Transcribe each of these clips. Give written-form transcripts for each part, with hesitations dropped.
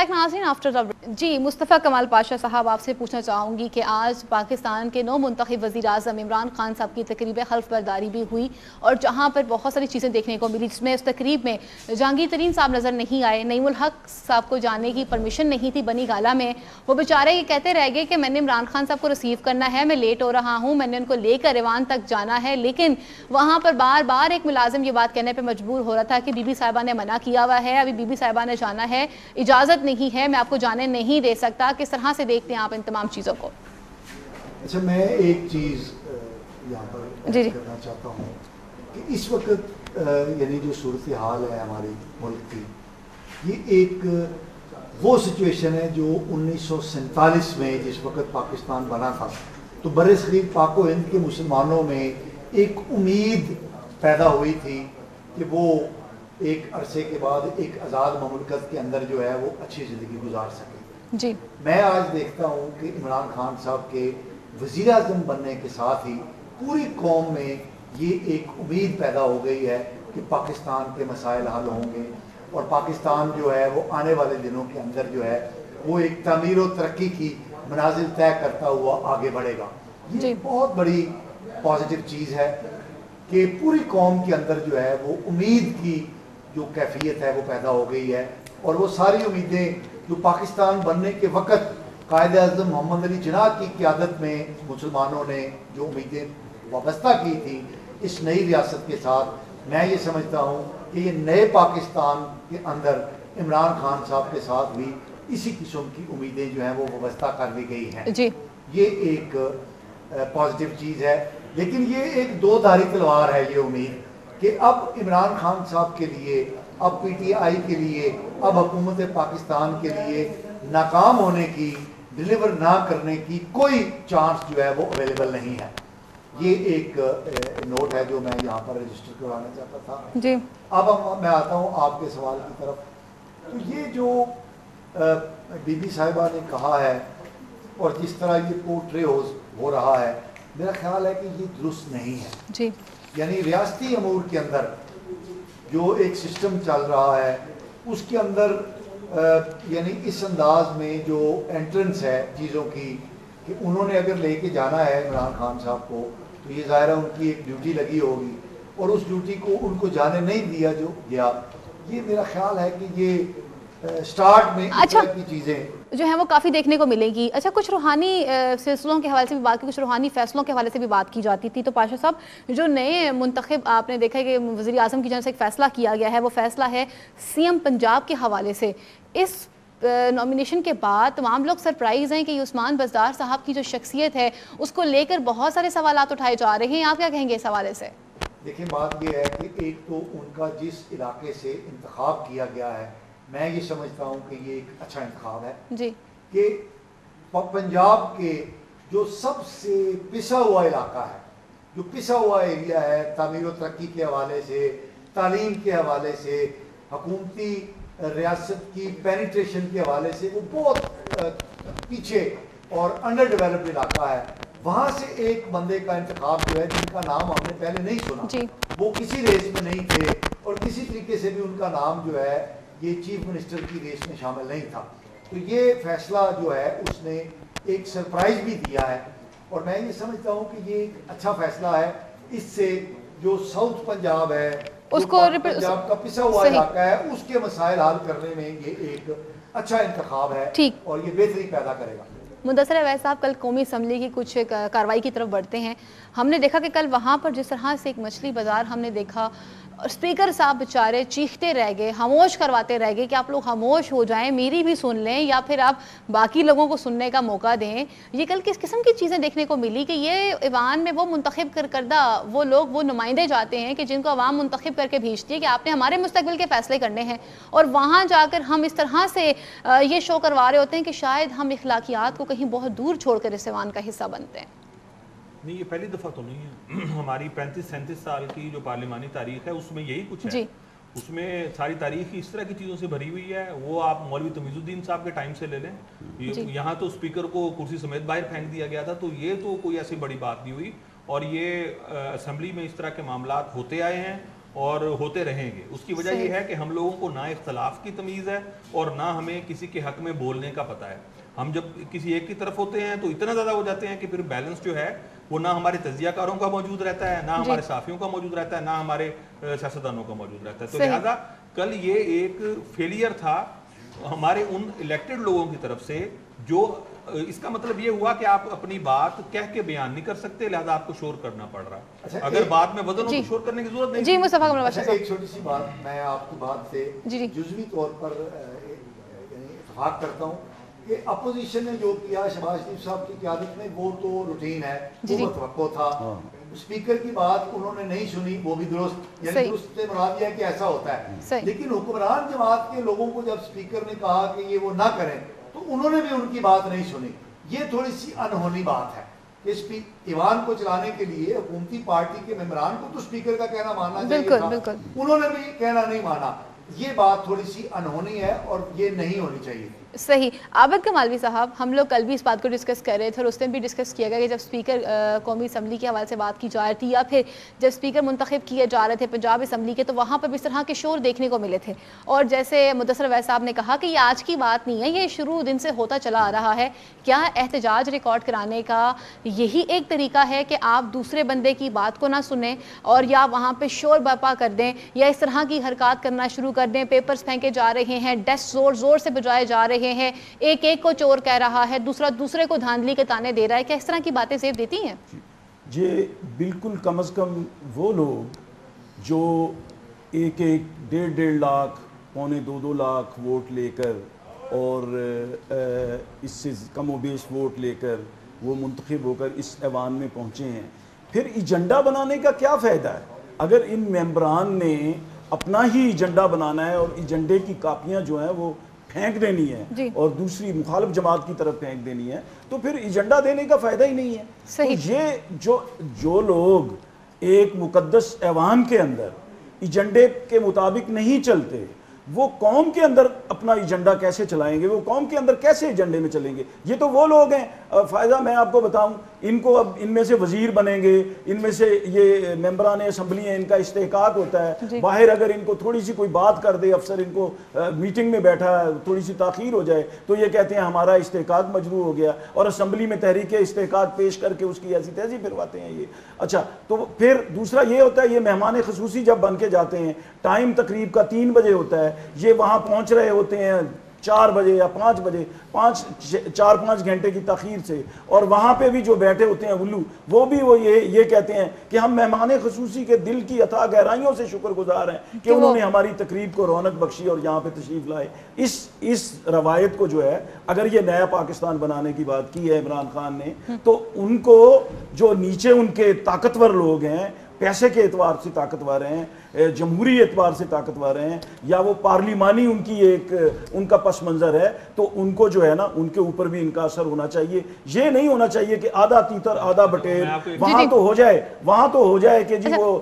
Back नाज़रीन after जी मुस्तफ़ा कमाल पाशा साहब, आपसे पूछना चाहूँगी कि आज पाकिस्तान के नौ मुंतखब वज़ीर आज़म इमरान खान साहब की तकरीब हल्फ बरदारी भी हुई और जहाँ पर बहुत सारी चीज़ें देखने को मिली, जिसमें उस तकरीब में जहांगीर तरीन साहब नज़र नहीं आए, नईमुल हक साहब को जाने की परमिशन नहीं थी बनी गाला में। वो बेचारे ये कहते रह गए कि मैंने इमरान खान साहब को रिसीव करना है, मैं लेट हो रहा हूँ, मैंने उनको लेकर ईवान तक जाना है, लेकिन वहाँ पर बार बार एक मुलाजिम ये बात कहने पर मजबूर हो रहा था कि बीबी साहिबा ने मना किया हुआ है, अभी बीबी साहिबा ने जाना है, इजाज़त नहीं है, मैं आपको जाने नहीं दे सकता। किस तरह से देखते हैं आप इन तमाम चीज़ों को? अच्छा, मैं एक चीज़ यहाँ पर जी करना चाहता हूँ कि इस वक्त यानी जो सूरत हाल है हमारी मुल्क की, ये एक वो सिचुएशन है जो 1947 में जिस वक्त पाकिस्तान बना था तो बरसगीर पाक व हिंद के मुसलमानों में एक उम्मीद पैदा हुई थी कि वो एक अरसे के बाद एक आज़ाद ममलकत के अंदर जो है वो अच्छी ज़िंदगी गुजार सके। जी, मैं आज देखता हूँ कि इमरान खान साहब के वज़ीर आज़म बनने के साथ ही पूरी कौम में ये एक उम्मीद पैदा हो गई है कि पाकिस्तान के मसाइल हल होंगे और पाकिस्तान जो है वो आने वाले दिनों के अंदर जो है वो एक तमीर और तरक्की की मनाजिल तय करता हुआ आगे बढ़ेगा। ये बहुत बड़ी पॉजिटिव चीज़ है कि पूरी कौम के अंदर जो है वो उम्मीद की जो कैफियत है वो पैदा हो गई है और वो सारी उम्मीदें जो पाकिस्तान बनने के वक़्त कायद आज़म मोहम्मद अली जिन्ना की क़यादत में मुसलमानों ने जो उम्मीदें वाबस्ता की थी इस नई रियासत के साथ, मैं ये समझता हूँ कि ये नए पाकिस्तान के अंदर इमरान खान साहब के साथ भी इसी किस्म की उम्मीदें जो हैं वो वाबस्ता कर दी गई हैं जी। ये एक पॉजिटिव चीज़ है, लेकिन ये एक दो धारी तलवार है ये उम्मीद कि अब इमरान खान साहब के लिए, अब PTI के लिए, अब हुकूमत पाकिस्तान के लिए नाकाम होने की, डिलीवर ना करने की कोई चांस जो है वो अवेलेबल नहीं है। ये एक नोट है जो मैं यहाँ पर रजिस्टर करवाना चाहता था जी। अब मैं आता हूँ आपके सवाल की तरफ। तो ये जो बीबी साहिबा ने कहा है और जिस तरह ये पोर्ट्रे हो रहा है, मेरा ख्याल है कि ये दुरुस्त नहीं है जी। यानी रियासती अमूर के अंदर जो एक सिस्टम चल रहा है उसके अंदर यानी इस अंदाज में जो एंट्रेंस है चीज़ों की कि उन्होंने अगर लेके जाना है इमरान खान साहब को तो ये ज़ाहिर है उनकी एक ड्यूटी लगी होगी और उस ड्यूटी को उनको जाने नहीं दिया जो गया। ये मेरा ख्याल है कि ये स्टार्ट में अच्छा की चीज़ें जो है वो काफ़ी देखने को मिलेगी। अच्छा, कुछ रूहानी सिलसिलों के हवाले से भी बात की, कुछ रूहानी फैसलों के हवाले से भी बात की जाती थी। तो पाशा साहब, जो नए मुंतखब आपने देखा है कि वज़ीर आज़म की जानिब से एक फ़ैसला किया गया है, वो फ़ैसला है CM पंजाब के हवाले से। इस नॉमिनेशन के बाद तमाम लोग सरप्राइज़ हैं कि उस्मान बज़दार साहब की जो शख्सियत है उसको लेकर बहुत सारे सवालात उठाए जा रहे हैं। आप क्या कहेंगे इस हवाले से? देखिए, बात यह है कि एक तो उनका जिस इलाके से इंतखाब किया गया है, मैं ये समझता हूँ कि ये एक अच्छा इंतखाब है जी कि पंजाब के जो सबसे पिसा हुआ इलाका है, जो पिसा हुआ एरिया है तामीर और तरक्की के हवाले से, तालीम के हवाले से, हुकूमती रियासत की पेनिट्रेशन के हवाले से वो बहुत पीछे और अंडर डेवलप्ड इलाका है। वहाँ से एक बंदे का इंतखाब जो है जिनका नाम हमने पहले नहीं सुना जी। वो किसी रेस में नहीं थे और किसी तरीके से भी उनका नाम जो है ये चीफ मिनिस्टर की रेस में शामिल नहीं था। तो ये फैसला जो है उसने एक सरप्राइज भी दिया है और मैं ये समझता हूँ कि ये एक अच्छा फैसला है। इससे जो साउथ पंजाब है, उसको पंजाब का पिसा हुआ इलाका है, उसके मसाइल हल करने में ये एक अच्छा इंतखाब है और ये बेहतरी पैदा करेगा। मुदस्सर अवैस साहब, कल कौमी असम्बली की कुछ कार्रवाई की तरफ बढ़ते हैं। हमने देखा कि कल वहाँ पर जिस तरह से एक मछली बाज़ार हमने देखा, स्पीकर साहब बेचारे चीखते रह गए, खामोश करवाते रह गए कि आप लोग खामोश हो जाएं, मेरी भी सुन लें या फिर आप बाकी लोगों को सुनने का मौका दें। ये कल किस किस्म की चीज़ें देखने को मिली कि ये ईवान में वो मुंतखब करदा वो लोग, वो नुमाइंदे जाते हैं कि जिनको अवाम मुंतखब करके भेजती है कि आपने हमारे मुस्तकबिल के फ़ैसले करने हैं, और वहाँ जाकर हम इस तरह से ये शो करवा रहे होते हैं कि शायद हम इखलाकियात को कहीं बहुत दूर छोड़ कर इस ईवान का हिस्सा बनते हैं। नहीं, ये पहली दफ़ा तो नहीं है। हमारी 35-37 साल की जो पार्लिमानी तारीख है उसमें यही कुछ है। उसमें सारी तारीख ही इस तरह की चीज़ों से भरी हुई है। वो आप मौलवी तमीज़ुद्दीन साहब के टाइम से ले लें, यहाँ तो स्पीकर को कुर्सी समेत बाहर फेंक दिया गया था, तो ये तो कोई ऐसी बड़ी बात नहीं हुई। और ये असम्बली में इस तरह के मामलात होते आए हैं اور ہوتے رہیں گے. اس کی وجہ یہ ہے کہ ہم لوگوں کو نہ اختلاف کی تمیز ہے اور نہ ہمیں کسی کے حق میں بولنے کا پتہ ہے. ہم جب کسی ایک کی طرف ہوتے ہیں تو اتنا زیادہ ہو جاتے ہیں کہ پھر بیلنس جو ہے وہ نہ ہمارے تجزیہ کاروں کا موجود رہتا ہے, نہ ہمارے صحافیوں کا موجود رہتا ہے, نہ ہمارے سیاستدانوں کا موجود رہتا ہے. تو لہٰذا کل یہ ایک فیلئر تھا ہمارے ان الیکٹڈ لوگوں کی طرف سے, جو اس کا مطلب یہ ہوا کہ آپ اپنی بات کہہ کے بیان نہیں کر سکتے, لہذا آپ کو شور کرنا پڑ رہا ہے. اگر بات میں وزن ہو تو شور کرنے کی ضرورت نہیں. جی مصطفیٰ کمال پاشا صاحب, ایک چھوٹی سی بات میں آپ کی بات سے جزوی طور پر اتفاق کرتا ہوں کہ اپوزیشن نے جو کیا شہباز شریف صاحب کی قیادت میں وہ تو روٹین ہے, وہ متوقع تھا. اسپیکر کی بات انہوں نے نہیں سنی, وہ بھی درست, یعنی درست سے مراد یہ ہے کہ ایسا ہوتا ہے. لیکن حکمران جماعت کے لوگوں کو جب اسپیکر نے کہا کہ یہ وہ نہ کریں تو انہوں نے بھی ان کی بات نہیں سنی. یہ تھوڑی سی انہونی بات ہے کہ ایوان کو چلانے کے لیے حکومتی پارٹی کے ممبران کو تو اسپیکر کا کہنا ماننا چاہیے تھا, انہوں نے بھی کہنا نہیں مانا. یہ بات تھوڑی سی انہونی ہے اور یہ نہیں ہونی چاہیے. صحیح. عابد کمالوی صاحب, ہم لوگ کل بھی اس بات کو ڈسکس کر رہے تھے اور اس دن بھی ڈسکس کیا گیا کہ جب اسپیکر قومی اسمبلی کے حوالے سے بات کی جا رہی تھی یا پھر جب اسپیکر منتخب کیے جا رہے تھے پنجاب اسمبلی کے, تو وہاں پر بھی اس طرح کے شور دیکھنے کو ملے تھے. اور جیسے مدثر اویس صاحب نے کہا کہ یہ آج کی بات نہیں ہے, یہ شروع دن سے ہوتا چلا آ رہا ہے. کیا احتجاج ریکارڈ کرانے کا یہی ایک طریقہ ہے کہ آپ دوسرے بندے کی بات کو نہ سنیں اور یا وہاں پہ شور برپا کر دیں یا اس طرح کی حرکات کرنا شروع کر دیں؟ پیپرز پھینکے جا رہے ہیں, ڈیسک زور زور سے بجائے جا رہے ہیں, ایک ایک کو چور کہہ رہا ہے, دوسرا دوسرے کو دھاندلی کے تانے دے رہا ہے. کیا اس طرح کی باتیں زیب دیتی ہیں؟ یہ بالکل کم از کم وہ لوگ جو ایک ایک 1.5 لاکھ 1.25 لاکھ ووٹ لے کر اور اس سے کم و بیش ووٹ لے کر وہ منتخب ہو کر اس ایوان میں پہنچے ہیں, پھر ایجنڈا بنانے کا کیا فائدہ ہے؟ اگر ان ممبران نے اپنا ہی ایجنڈا بنانا ہے اور ایجنڈے کی کاپیاں جو ہیں وہ پھینک دینی ہے اور دوسری مخالف جماعت کی طرف پھینک دینی ہے, تو پھر ایجنڈا دینے کا فائدہ ہی نہیں ہے. تو یہ جو لوگ ایک مقدس ایوان کے اندر ایجنڈے کے مطابق نہیں چلتے, وہ قوم کے اندر اپنا ایجنڈا کیسے چلائیں گے؟ وہ قوم کے اندر کیسے ایجنڈے میں چلیں گے؟ یہ تو وہ لوگ ہیں. فائدہ میں آپ کو بتاؤں, ان کو اب ان میں سے وزیر بنیں گے, ان میں سے یہ ممبران اسمبلی ہیں, ان کا استحقاق ہوتا ہے. باہر اگر ان کو تھوڑی سی کوئی بات کر دے, افسر ان کو میٹنگ میں بیٹھا تھوڑی سی تاخیر ہو جائے تو یہ کہتے ہیں ہمارا استحقاق مجروح ہو گیا, اور اسمبلی میں تحریک استحقاق پیش کر کے اس کی ایسی تیزی پھرواتے ہیں یہ. اچھا, تو پھر دوسرا یہ ہوتا ہے, یہ مہمان خصوصی جب بن کے جاتے ہیں, ٹائم تقریب کا 3 بجے ہوتا ہے, یہ وہاں پہنچ رہے ہوتے ہیں 4 بجے یا 5 بجے, 4-5 گھنٹے کی تاخیر سے, اور وہاں پہ بھی جو بیٹھے ہوتے ہیں الو, وہ بھی وہ یہ کہتے ہیں کہ ہم مہمان خصوصی کے دل کی عطا گہرائیوں سے شکر گزار ہیں کہ انہوں نے ہماری تقریب کو رونق بخشی اور یہاں پہ تشریف لائے. اس روایت کو جو ہے, اگر یہ نیا پاکستان بنانے کی بات کی ہے عمران خان نے, تو ان کو جو نیچے ان کے طاقتور لوگ ہیں, پیسے کے اعتبار سے طاقتور ہیں, جمہوری اعتبار سے طاقتور ہیں, یا وہ پارلیمانی ان کی ایک ان کا پس منظر ہے, تو ان کو جو ہے نا ان کے اوپر بھی ان کا اثر ہونا چاہیے. یہ نہیں ہونا چاہیے کہ آدھا تیتر آدھا بٹیر وہاں تو ہو جائے کہ جی وہ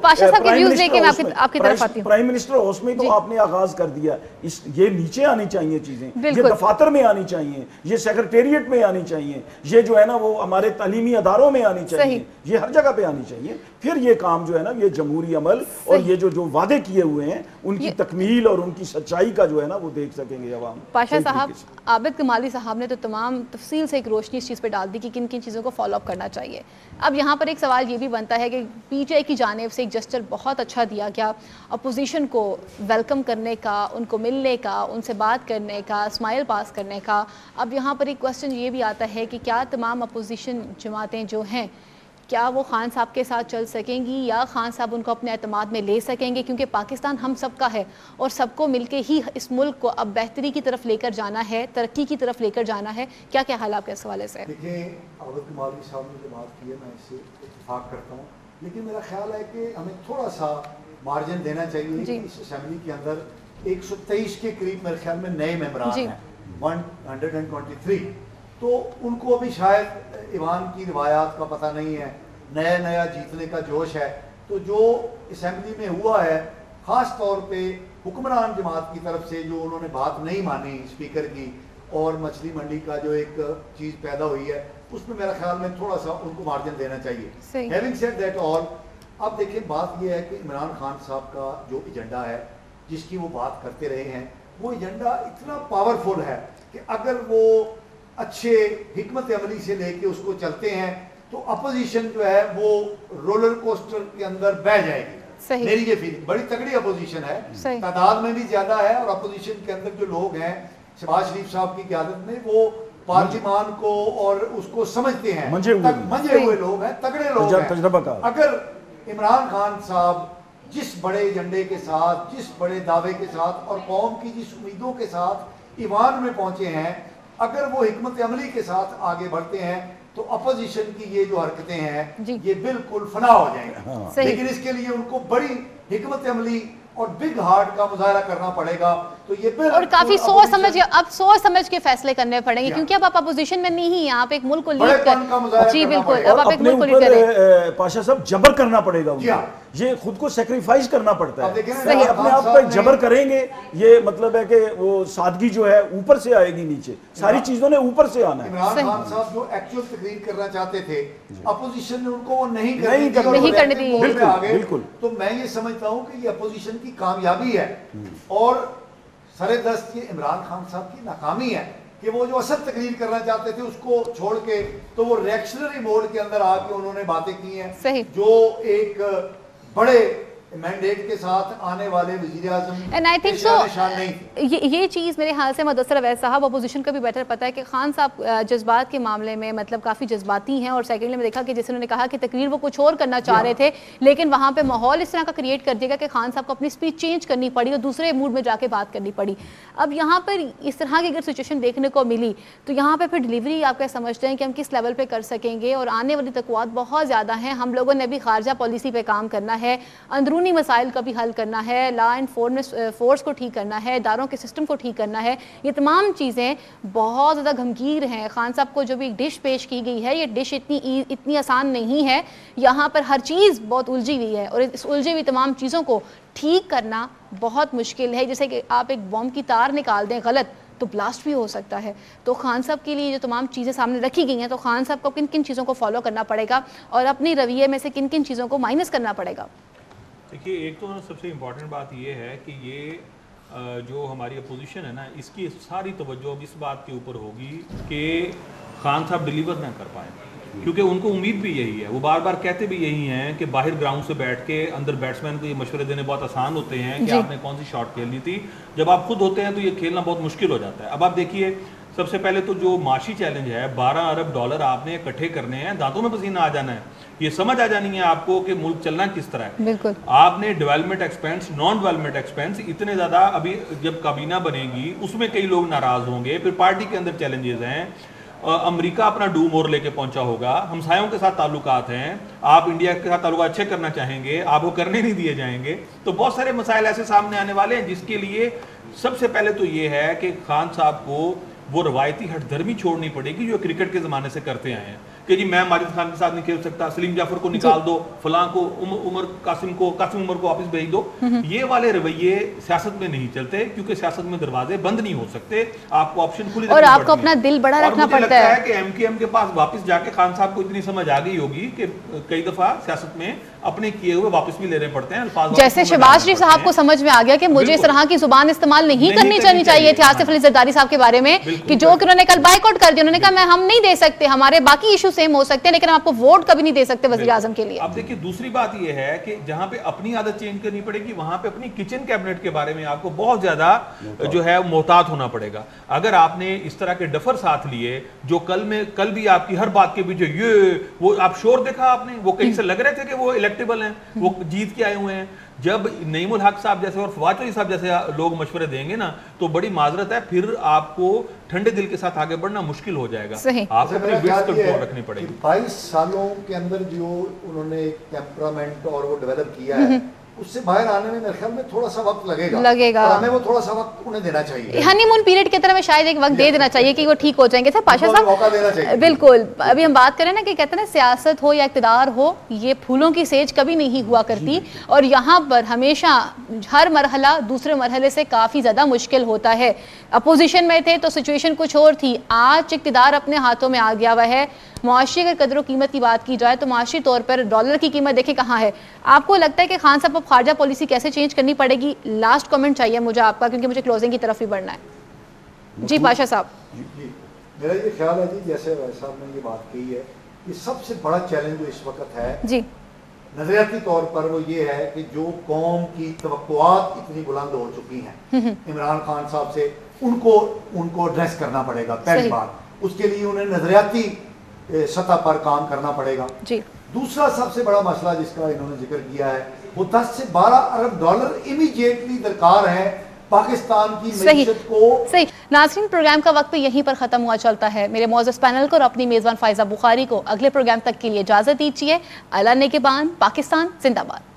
پرائم منسٹر ہاؤس میں تو آپ نے آغاز کر دیا. یہ نیچے آنی چاہیے چیزیں, یہ دفاتر میں آنی چاہیے, یہ سیکرٹیریٹ میں آنی چاہیے, یہ جو ہے نا وہ ہمارے تعلیمی اداروں میں آنی چاہیے, یہ ہر جگہ پہ آنی چاہیے. پھر یہ کام جو ہے نا, یہ جمہوری عمل اور یہ جو وعدے کیے ہوئے ہیں ان کی تکمیل اور ان کی سچائی کا جو ہے نا وہ دیکھ سکیں گے عوام. پاشا صاحب, عابد کمالوی صاحب نے تو تمام تفصیل سے ایک روشنی اس چیز پہ ڈال دی کہ کن کن چیزوں کو فالو اپ کرنا چاہیے. اب یہاں پر ایک سوال یہ بھی بنتا ہے کہ پی ٹی آئی کی جانب سے ایک جسچر بہت اچھا دیا گیا اپوزیشن کو ویلکم کرنے کا, ان کو ملنے کا, ان سے بات کرنے کا, اسمائل پاس کرنے کا. اب یہاں پر ایک کوسچن یہ بھی آتا ہے کہ کیا تمام اپوزیشن جماعتیں جو ہیں کیا وہ خان صاحب کے ساتھ چل سکیں گی یا خان صاحب ان کو اپنے اعتماد میں لے سکیں گے؟ کیونکہ پاکستان ہم سب کا ہے اور سب کو مل کے ہی اس ملک کو اب بہتری کی طرف لے کر جانا ہے, ترقی کی طرف لے کر جانا ہے. کیا کیا حال آپ کے اس حوالے سے؟ دیکھیں, عابد کمالوی صاحب نے جو بات کی ہے میں اس سے اتفاق کرتا ہوں, لیکن میرا خیال ہے کہ ہمیں تھوڑا سا مارجن دینا چاہیے کہ اس اسمبلی کے اندر 123 کے قریب میرے خیال میں نئے ممبران ہیں, 123, تو ان کو ابھی شاید ایوان کی روایات کا پتہ نہیں ہے, نیا جیتنے کا جوش ہے. تو جو اسمبلی میں ہوا ہے, خاص طور پہ حکمران جماعت کی طرف سے جو انہوں نے بات نہیں مانی اسپیکر کی, اور مچھلی منڈی کا جو ایک چیز پیدا ہوئی ہے, اس میں میرا خیال میں تھوڑا سا ان کو مارجن دینا چیئے. Having said that all, اب دیکھیں بات یہ ہے کہ عمران خان صاحب کا جو ایجنڈا ہے جس کی وہ بات کرتے رہے ہیں وہ ایجنڈا اتنا پاورفل ہے کہ اگر وہ اچھے حکمت عملی سے لے کے اس کو چلتے ہیں تو اپوزیشن جو ہے وہ رولر کوسٹر کے اندر بہ جائے گی. میری یہ فیلنگ بڑی تگڑی اپوزیشن ہے, تعداد میں بھی زیادہ ہے, اور اپوزیشن کے اندر جو لوگ ہیں شہباز شریف صاحب کی قیادت میں وہ پارلیمان کو اور اس کو سمجھتے ہیں, منجے ہوئے لوگ ہیں, تگڑے لوگ ہیں. اگر عمران خان صاحب جس بڑے ایجنڈے کے ساتھ, جس بڑے دعوے کے ساتھ اور قوم کی جس امیدوں کے ساتھ ایوان میں پہنچے ہیں, اگر وہ حکمت عملی کے ساتھ آگے بڑھتے ہیں تو اپوزیشن کی یہ جو حرکتیں ہیں یہ بالکل فنا ہو جائیں گی. لیکن اس کے لیے ان کو بڑی حکمت عملی اور بگ ہارٹ کا مظاہرہ کرنا پڑے گا. تو یہ اور کافی سوچ سمجھ کے فیصلے کرنے پڑیں گے, کیونکہ اب آپ اپوزیشن میں نہیں ہیں, آپ ایک ملک کو لیڈ کر. جی بالکل, اب آپ ایک ملک کو لیڈ کریں. پاشا صاحب جبر کرنا پڑے گا, یہ خود کو سیکریفائز کرنا پڑتا ہے, اپنے آپ پر جبر کریں گے. یہ مطلب ہے کہ وہ سادگی جو ہے اوپر سے آئے گی, نیچے ساری چیزوں نے اوپر سے آنا ہے. عمران خان صاحب جو ایکچوئل تقریر کرنا چاہتے تھے اپوزیشن نے ان کو وہ نہیں کرنے دی. بالکل. تو میں یہ سمجھتا ہوں کہ یہ اپوزیشن کی کامیابی ہے اور سر دست یہ عمران خان صاحب کی ناکامی ہے کہ وہ جو اصل تقریر کرنا چاہتے تھے اس کو چھوڑ کے تو وہ ریئیکشنری موڈ کے اندر آ کے انہوں نے باتیں کی ہیں جو ایک بڑے مینڈیٹ کے ساتھ آنے والے وزیراعظم یہ چیز میرے خیال سے مدثر اویس صاحب اپوزیشن کا بھی بیٹر پتہ ہے کہ خان صاحب جذبات کے معاملے میں مطلب کافی جذباتی ہیں, اور سیکنڈلی میں دیکھا کہ جیسے انہوں نے کہا کہ تقریر وہ کچھ اور کرنا چاہ رہے تھے لیکن وہاں پہ ماحول اس طرح کا کریٹ کر دیا گا کہ خان صاحب کو اپنی سپیچ چینج کرنی پڑی اور دوسرے موڈ میں جا کے بات کرنی پڑی. اب یہاں پر اس طرح کی اگر سچویشن دیکھنے کو ملی تو یہاں پہ پھر ڈیلیوری آپ کیا سمجھتے ہیں کہ ہم کس لیول پہ کر سکیں گے؟ اور آنے والی توقعات بہت زیادہ ہیں. ہم لوگوں نے بھی خارجہ پالیسی پہ کام کرنا ہے, اندرونی مسائل کا بھی حل کرنا ہے, لا اینڈ فورس کو ٹھیک کرنا ہے, اداروں کے سسٹم کو ٹھیک کرنا ہے. یہ تمام چیزیں بہت زیادہ گھمگیر ہیں. خان صاحب کو جو بھی ڈش پیش کی گئی ہے یہ ڈش اتنی آسان نہیں ہے. یہاں پر ہر چیز بہت الجھی ہوئی ہے اور اس الجھی ہوئی تمام چیزوں کو ٹھیک کرنا بہت مشکل ہے. جیسے کہ آپ ایک بم کی تار نکال دیں غلط تو بلاسٹ بھی ہو سکتا ہے. تو خان صاحب کے لیے جو تمام چیزیں سامنے رکھی گئی ہیں تو خان صاحب کو کن کن چیزوں کو فالو کرنا پڑے گا اور اپنی رویے میں سے کن کن چیزوں کو مائنس کرنا پڑے گا؟ دیکھیے, ایک تو سب سے امپورٹنٹ بات یہ ہے کہ یہ جو ہماری اپوزیشن ہے نا اس کی ساری توجہ اب اس بات کے اوپر ہوگی کہ خان صاحب ڈیلیور نہ کر پائیں, کیونکہ ان کو امید بھی یہی ہے. وہ بار بار کہتے بھی یہی ہیں کہ باہر گراؤنڈ سے بیٹھ کے اندر بیٹسمین کو یہ مشورے دینے بہت آسان ہوتے ہیں کہ آپ نے کون سی شاٹ کھیلنی تھی. جب آپ خود ہوتے ہیں تو یہ کھیلنا بہت مشکل ہو جاتا ہے. اب آپ دیکھیے, سب سے پہلے تو جو معاشی چیلنج ہے, 12 ارب ڈالر آپ نے اکٹھے کرنے ہیں, دانتوں میں پسینہ آ جانا ہے. یہ سمجھ آ جانی ہے آپ کو کہ ملک چلنا کس طرح ہے. بالکل. آپ نے development expense, non development expense اتنے زیادہ, ابھی جب کابینہ بنے گی اس میں کئی لوگ ناراض ہوں گے. پھر پارٹی کے اندر چیلنجز ہیں, امریکہ اپنا ڈو مور لے کے پہنچا ہوگا, ہمسایوں کے ساتھ تعلقات ہیں, آپ انڈیا کے ساتھ تعلقات اچھے کرنا چاہیں گے, آپ وہ کرنے نہیں دیے جائیں گے. تو بہت سارے مسائل ایسے سامنے آنے والے ہیں جس کے لیے سب سے پہلے تو یہ ہے کہ خان صاحب کو وہ روایتی ہٹ دھرمی چھوڑنی پڑے گی جو کرکٹ کے زمانے سے کرتے آئے ہیں کہ جی میں ماجد خان کے ساتھ نہیں کھیل سکتا, سلیم جعفر کو نکال دو, فلاں کو قاسم عمر کو واپس بھیج دو. یہ والے رویے سیاست میں نہیں چلتے, کیونکہ سیاست میں دروازے بند نہیں ہو سکتے, آپ کو آپشن کھلی اور آپ کو اپنا دل بڑا رکھنا پڑتا ہے. مجھے لگتا ہے کہ ایم کیو ایم کے پاس واپس جا کے خان صاحب کو اتنی سمجھ آ گئی ہوگی کہ کئی دفعہ سیاست میں اپنے کیے ہوئے واپس بھی لینے پڑتے ہیں الفاظ. جیسے شہباز شریف صاحب کو سمجھ میں آ گیا کہ مجھے اس طرح کی زبان استعمال نہیں کرنی چاہیے تھی آصف علی زرداری صاحب کے بارے میں, کہ جو کہ انہوں نے کل بائیک آؤٹ کر دیا. انہوں نے کہا ہم نہیں دے سکتے, ہمارے باقی ایشو سیم ہو سکتے ہیں لیکن آپ کو ووٹ کبھی نہیں دے سکتے وزیر اعظم کے لیے. اب دیکھیے, دوسری بات یہ ہے کہ جہاں پہ اپنی عادت چینج کرنی پڑے گی وہاں پہ اپنی کچن کیبنٹ کے بارے میں آپ کو بہت زیادہ جو ہے محتاط ہونا پڑے گا. اگر آپ نے اس طرح کے ڈفر ساتھ لیے جو کل بھی آپ کی ہر بات کے پیچھے یہ وہ آپ شور دیکھا آپ نے, وہ کہیں سے لگ رہے تھے کہ وہ الیکٹیبل ہیں, وہ جیت کے آئے ہوئے ہیں. جب نعیم الحق صاحب جیسے اور فواد چودھری صاحب جیسے لوگ مشورے دیں گے نا تو بڑی معذرت ہے, پھر آپ کو ٹھنڈے دل کے ساتھ آگے بڑھنا مشکل ہو جائے گا. آپ کو اپنی وٹس کنٹرول رکھنی پڑے گی. 22 سالوں کے اندر جو انہوں نے ٹیمپرامنٹ اور وہ ڈیولپ کیا ہے उससे बाहर आने में मेरे ख्याल में थोड़ा सा वक्त लगेगा लगेगा। और हमें वो थोड़ा सा वक्त उन्हें देना चाहिए, हनीमून पीरियड की तरह में शायद एक वक्त दे देना चाहिए कि वो ठीक हो जाएंगे। सर पाशा उनको मौका देना चाहिए। साहब बिल्कुल, अभी हम बात करें ना कि कहते हैं ना सियासत हो या इक़्तिदार हो, ये फूलों की सेज कभी नहीं हुआ करती, और यहाँ पर हमेशा हर मरहला दूसरे मरहले से काफ़ी ज़्यादा मुश्किल होता है। अपोजिशन में थे तो सिचुएशन कुछ और थी, आज इक़्तिदार अपने हाथों में आ गया हुआ है। मुआशी अगर कदर कीमत की बात की जाए तो मुआशी तौर पर डॉलर की कीमत देखें कहाँ है। आपको लगता है कि खान साहब अब खारजा पॉलिसी कैसे चेंज करनी पड़ेगी? लास्ट कमेंट चाहिए मुझे आपका, क्योंकि मुझे क्लोजिंग की तरफ भी बढ़ना है। जी पाशा साहब। जी मेरा ये ख्याल है जी, जैसे भाई साहब ने ये बात कही है, कि सबसे बड़ा चैलेंज जो इस वक्त है जी नजरियाती तौर पर वो ये है कि जो कौम की तवक्कुआत इतनी बुलंद हो चुकी हैं इमरान खान साहब से, उनको एड्रेस करना पड़ेगा पहली बार। उसके लिए उन्हें नजरियाती सतह पर काम करना पड़ेगा जी। दूसरा सबसे बड़ा मसला जिसका इन्होंने जिक्र किया है, वो 10 से 12 अरब डॉलर इमीडिएटली दरकार है पाकिस्तान की मईशत को। सही। नाज़रीन, प्रोग्राम का वक्त भी यहीं पर ख़त्म हुआ चलता है। मेरे मौजूद पैनल को और अपनी मेज़बान फ़ाइज़ा बुखारी को अगले प्रोग्राम तक के लिए इजाज़त दीजिए। अल्लाह ने के बान, पाकिस्तान जिंदाबाद।